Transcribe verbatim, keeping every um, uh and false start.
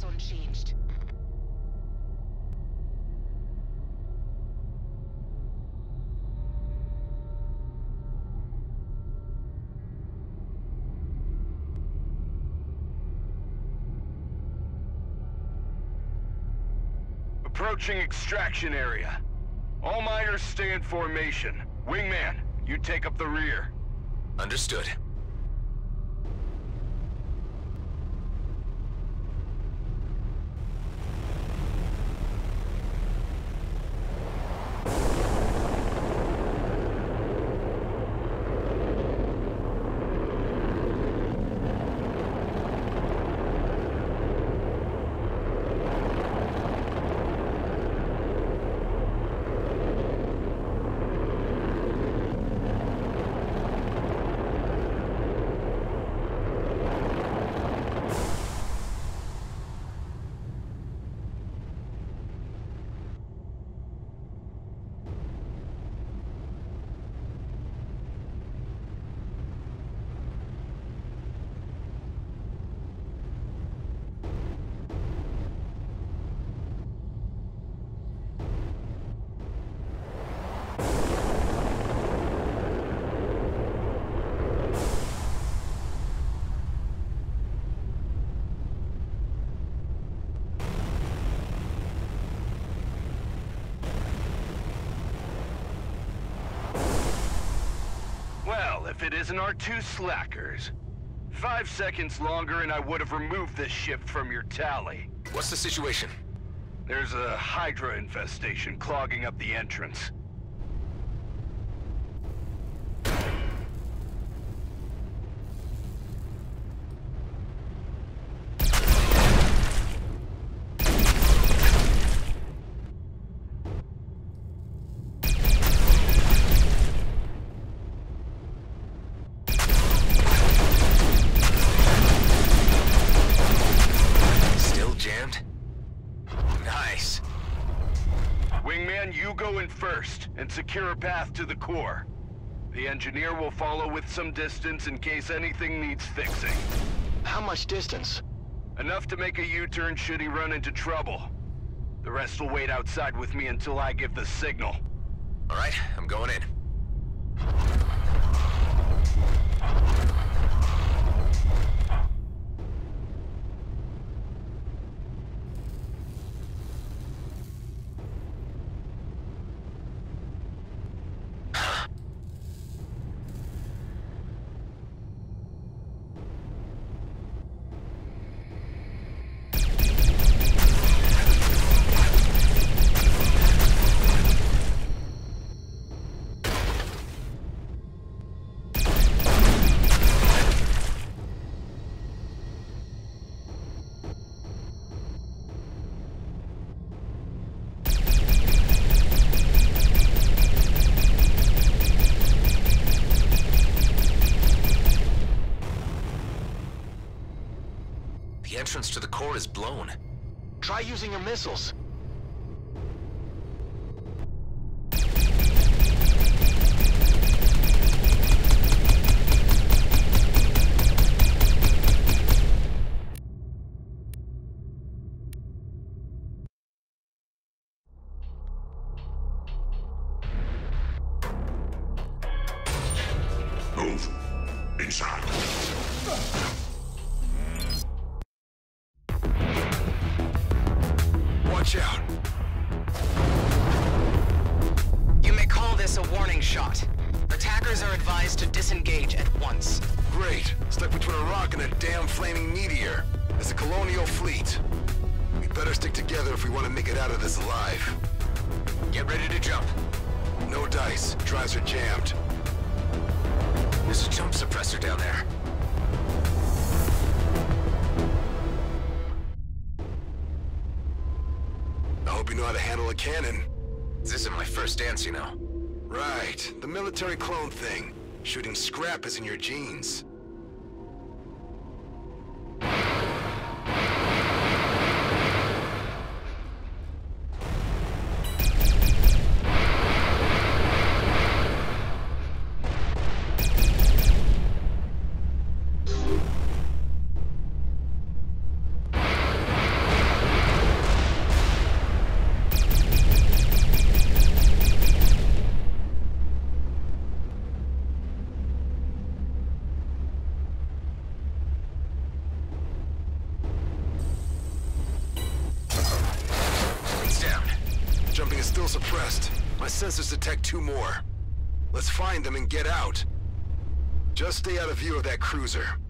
status unchanged. Approaching extraction area. All miners stay in formation. Wingman, you take up the rear. Understood. If it isn't our two slackers. Five seconds longer and I would have removed this ship from your tally. What's the situation? There's a Hydra infestation clogging up the entrance. First, and secure a path to the core. The engineer will follow with some distance in case anything needs fixing. How much distance? Enough to make a U-turn should he run into trouble. The rest will wait outside with me until I give the signal. All right, I'm going in. The entrance to the core is blown. Try using your missiles. Move. Inside. Watch out. You may call this a warning shot. Attackers are advised to disengage at once. Great. Stuck between a rock and a damn flaming meteor. It's a colonial fleet. We better stick together if we want to make it out of this alive. Get ready to jump. No dice. Drives are jammed. There's a jump suppressor down there. I hope you know how to handle a cannon. This isn't my first dance, you know. Right. The military clone thing. Shooting scrap is in your genes. still suppressed. My sensors detect two more. Let's find them and get out. Just stay out of view of that cruiser.